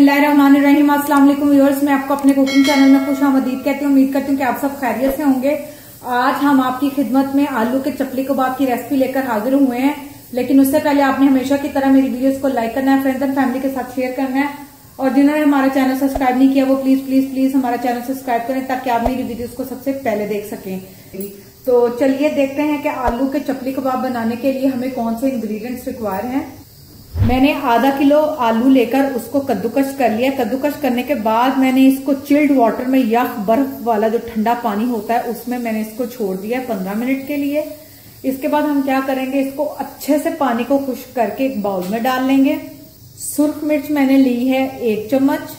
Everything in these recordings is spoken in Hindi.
बिस्मिल्लाहिर्रहमानिर्रहीम। अस्सलाम वालेकुम व्यूअर्स, मैं आपको अपने कुकिंग चैनल में खुशामदीद कहती हूँ। उम्मीद करती हूँ कि आप सब खैरियत से होंगे। आज हम आपकी खिदमत में आलू के चपली कबाब की रेसिपी लेकर हाजिर हुए हैं, लेकिन उससे पहले आपने हमेशा की तरह मेरी वीडियोस को लाइक करना है, फ्रेंड्स एंड फैमिली के साथ शेयर करना है, और जिन्होंने हमारा चैनल सब्सक्राइब नहीं किया वो प्लीज प्लीज प्लीज हमारा चैनल सब्सक्राइब करें ताकि आप मेरी वीडियोस को सबसे पहले देख सकें। तो चलिए देखते हैं कि आलू के चपली कबाब बनाने के लिए हमें कौन से इंग्रेडिएंट्स रिक्वायर हैं। मैंने आधा किलो आलू लेकर उसको कद्दूकश कर लिया। कद्दूकश करने के बाद मैंने इसको चिल्ड वाटर में या बर्फ वाला जो ठंडा पानी होता है उसमें मैंने इसको छोड़ दिया 15 मिनट के लिए। इसके बाद हम क्या करेंगे, इसको अच्छे से पानी को खुश्क करके एक बाउल में डाल लेंगे। सुर्ख मिर्च मैंने ली है 1 चम्मच,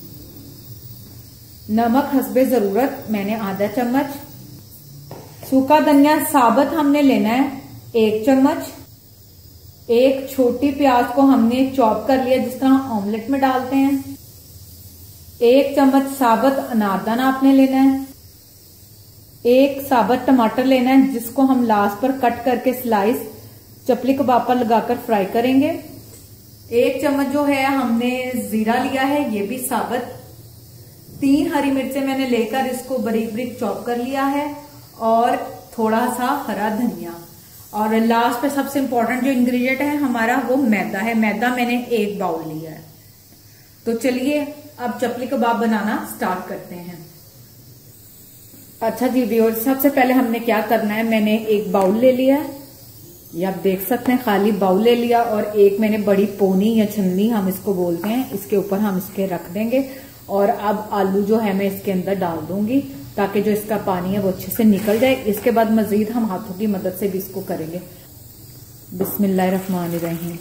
नमक हस्बे जरूरत मैंने आधा चम्मच, सूखा धनिया साबुत हमने लेना है 1 चम्मच, एक छोटी प्याज को हमने चॉप कर लिया जिस तरह ऑमलेट में डालते हैं, 1 चम्मच साबुत अनारदाना आपने लेना है, 1 साबुत टमाटर लेना है जिसको हम लास्ट पर कट करके स्लाइस चपली कबाब पर लगाकर फ्राई करेंगे। 1 चम्मच जो है हमने जीरा लिया है, ये भी साबुत। 3 हरी मिर्चें मैंने लेकर इसको बारीक बारीक चॉप कर लिया है, और थोड़ा सा हरा धनिया। और लास्ट पे सबसे इंपॉर्टेंट जो इंग्रेडिएंट है हमारा वो मैदा है। मैदा मैंने 1 बाउल लिया है। तो चलिए अब चपली कबाब बनाना स्टार्ट करते हैं। अच्छा जी व्यूअर्स, सबसे पहले हमने क्या करना है, मैंने 1 बाउल ले लिया है, ये आप देख सकते हैं, खाली बाउल ले लिया, और एक मैंने बड़ी पोनी या छन्नी हम इसको बोलते हैं, इसके ऊपर हम इसके रख देंगे। और अब आलू जो है मैं इसके अंदर डाल दूंगी ताकि जो इसका पानी है वो अच्छे से निकल जाए। इसके बाद मजीद हम हाथों की मदद से भी इसको करेंगे। बिस्मिल्लाहिर्रहमानिर्रहीम।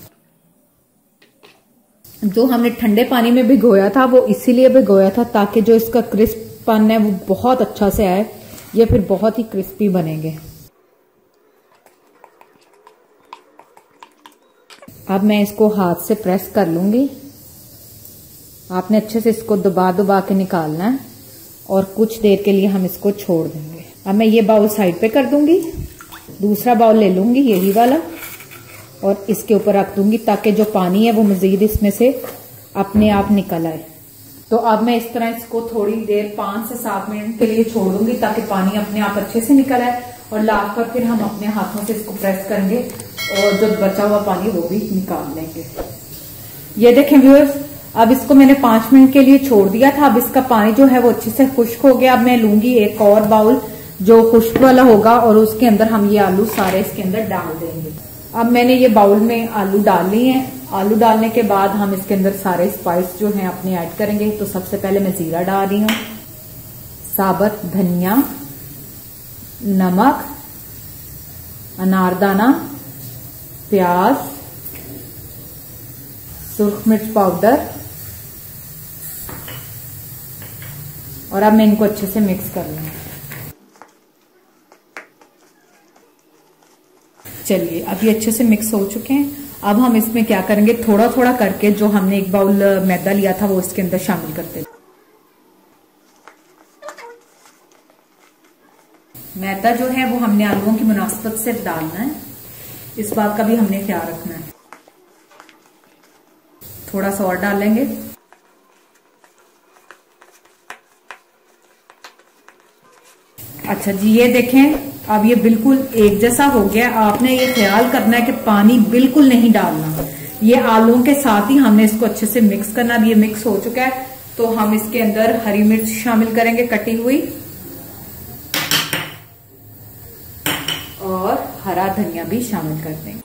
जो हमने ठंडे पानी में भिगोया था वो इसीलिए भिगोया था ताकि जो इसका क्रिस्पपन है वो बहुत अच्छा से आए, ये फिर बहुत ही क्रिस्पी बनेंगे। अब मैं इसको हाथ से प्रेस कर लूंगी। आपने अच्छे से इसको दबा दबा के निकालना है और कुछ देर के लिए हम इसको छोड़ देंगे। अब मैं ये बाउल साइड पे कर दूंगी, दूसरा बाउल ले लूंगी यही वाला, और इसके ऊपर रख दूंगी ताकि जो पानी है वो मजीद इसमें से अपने आप निकल आए। तो अब मैं इस तरह इसको थोड़ी देर 5 से 7 मिनट के लिए छोड़ दूंगी ताकि पानी अपने आप अच्छे से निकल आए, और लास्ट पर फिर हम अपने हाथों से इसको प्रेस करेंगे और जो बचा हुआ पानी वो भी निकाल लेंगे। ये देखें व्यूअर्स, अब इसको मैंने 5 मिनट के लिए छोड़ दिया था। अब इसका पानी जो है वो अच्छे से खुश्क हो गया। अब मैं लूंगी एक और बाउल जो खुश्क वाला होगा, और उसके अंदर हम ये आलू सारे इसके अंदर डाल देंगे। अब मैंने ये बाउल में आलू डाल लिए हैं। आलू डालने के बाद हम इसके अंदर सारे स्पाइस जो हैं अपने ऐड करेंगे। तो सबसे पहले मैं जीरा डाल रही हूँ, साबुत धनिया, नमक, अनारदाना, प्याज, सुर्ख मिर्च पाउडर, और अब मैं इनको अच्छे से मिक्स कर लूंगी। चलिए अब ये अच्छे से मिक्स हो चुके हैं। अब हम इसमें क्या करेंगे, थोड़ा थोड़ा करके जो हमने 1 बाउल मैदा लिया था वो इसके अंदर शामिल करते हैं। मैदा जो है वो हमने आलूओं की मुनासबत से डालना है, इस बात का भी हमने ख्याल रखना है। थोड़ा सा और डाल लेंगे। अच्छा जी, ये देखें अब ये बिल्कुल एक जैसा हो गया। आपने ये ख्याल करना है कि पानी बिल्कुल नहीं डालना, ये आलूओं के साथ ही हमने इसको अच्छे से मिक्स करना। अब ये मिक्स हो चुका है तो हम इसके अंदर हरी मिर्च शामिल करेंगे कटी हुई, और हरा धनिया भी शामिल कर देंगे।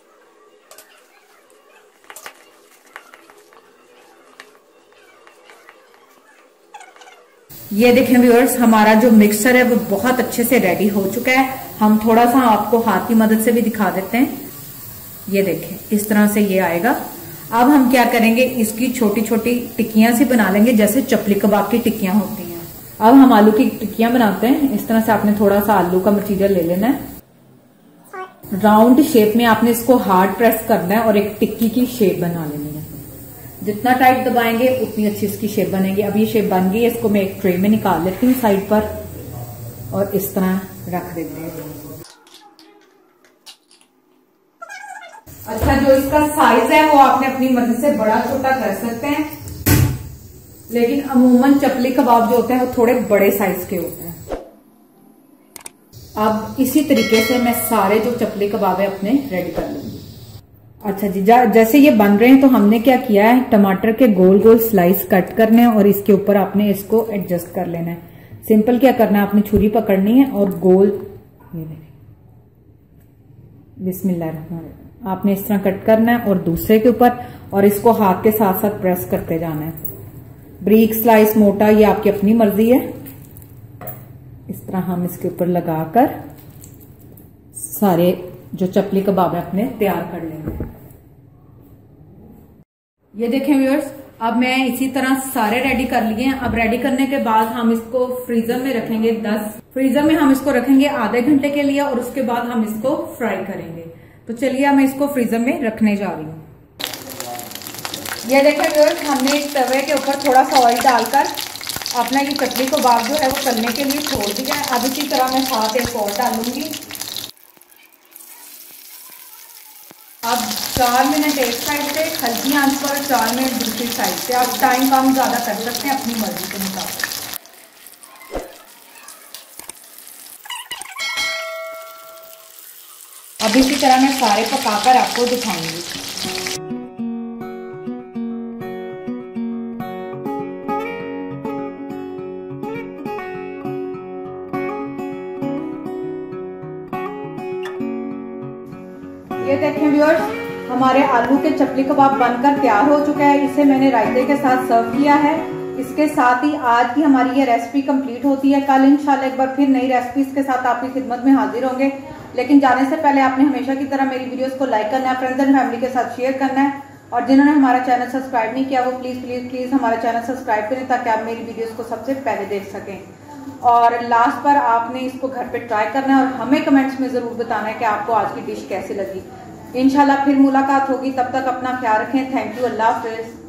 ये देखें व्यूअर्स, हमारा जो मिक्सचर है वो बहुत अच्छे से रेडी हो चुका है। हम थोड़ा सा आपको हाथ की मदद से भी दिखा देते हैं। ये देखें इस तरह से ये आएगा। अब हम क्या करेंगे, इसकी छोटी छोटी टिक्कियां सी बना लेंगे जैसे चपली कबाब की टिक्कियां होती हैं। अब हम आलू की टिक्कियां बनाते हैं। इस तरह से आपने थोड़ा सा आलू का मटीरियल ले लेना है, राउंड शेप में आपने इसको हार्ड प्रेस करना है और एक टिक्की की शेप बना लेनी है। जितना टाइट दबाएंगे उतनी अच्छी इसकी शेप बनेगी। अब ये शेप बन गई है, इसको मैं एक ट्रे में निकाल लेती हूँ साइड पर, और इस तरह रख देते हैं। अच्छा, जो इसका साइज है वो आपने अपनी मर्जी से बड़ा छोटा कर सकते हैं। लेकिन अमूमन चपली कबाब जो होते हैं वो थोड़े बड़े साइज के होते हैं। अब इसी तरीके से मैं सारे जो चपली कबाब है अपने रेडी कर लूंगी। अच्छा जी, जैसे ये बन रहे हैं तो हमने क्या किया है, टमाटर के गोल गोल स्लाइस कट करने हैं और इसके ऊपर आपने इसको एडजस्ट कर लेना है। सिंपल क्या करना है, आपने छुरी पकड़नी है और गोल, ये देखिए बिस्मिल्लाह, आपने इस तरह कट करना है और दूसरे के ऊपर, और इसको हाथ के साथ साथ प्रेस करते जाना है। ब्रीक स्लाइस, मोटा, ये आपकी अपनी मर्जी है। इस तरह हम इसके ऊपर लगाकर सारे जो चपली कबाब है अपने तैयार कर लेंगे। ये देखें व्यूअर्स, अब मैं इसी तरह सारे रेडी कर लिए हैं। अब रेडी करने के बाद हम इसको फ्रीजर में रखेंगे फ्रीजर में हम इसको रखेंगे आधे घंटे के लिए और उसके बाद हम इसको फ्राई करेंगे। तो चलिए मैं इसको फ्रीजर में रखने जा रही हूँ। ये देखें व्यूअर्स, हमने एक तवे के ऊपर थोड़ा सा ऑयल डालकर अपना ये चपली कबाब जो है वो तलने के लिए छोड़ दिया है। अब इसी तरह मैं साथ एक और डालूंगी। अब 4 मिनट एक साइड से, हल्की आंच पर 4 मिनट दूसरी साइड से। आप टाइम कम ज्यादा कर सकते हैं अपनी मर्जी के मुताबिक। अब इसी तरह मैं सारे पकाकर आपको दिखाऊंगी। ये देखें व्यूअर्स, हमारे आलू के चपली कबाब बनकर तैयार हो चुका है। इसे मैंने रायते के साथ सर्व किया है। इसके साथ ही आज की हमारी ये रेसिपी कंप्लीट होती है। कल इंशाल्लाह एक बार फिर नई रेसिपीज के साथ आपकी खिदमत में हाजिर होंगे। लेकिन जाने से पहले आपने हमेशा की तरह मेरी वीडियोस को लाइक करना है, फ्रेंड्स एंड फैमिली के साथ शेयर करना है, और जिन्होंने हमारा चैनल सब्सक्राइब नहीं किया वो प्लीज प्लीज प्लीज हमारा चैनल सब्सक्राइब करें ताकि आप मेरी वीडियोस को सबसे पहले देख सकें। और लास्ट पर आपने इसको घर पे ट्राई करना है और हमें कमेंट्स में जरूर बताना है कि आपको आज की डिश कैसी लगी। इंशाल्लाह फिर मुलाकात होगी, तब तक अपना ख्याल रखें। थैंक यू, अल्लाह हाफिज।